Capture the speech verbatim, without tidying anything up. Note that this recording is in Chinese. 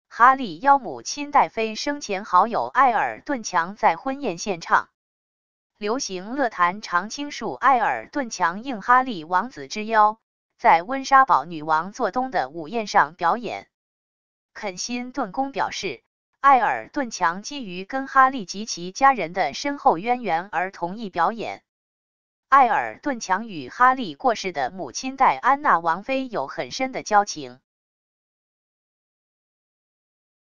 哈利邀母亲黛妃生前好友艾尔顿强在婚宴献唱。流行乐坛常倾述艾尔顿强应哈利王子之邀，在温莎堡女王做东的午宴上表演。肯辛顿宫表示，艾尔顿强基于跟哈利及其家人的深厚渊源而同意表演。艾尔顿强与哈利过世的母亲戴安娜王妃有很深的交情。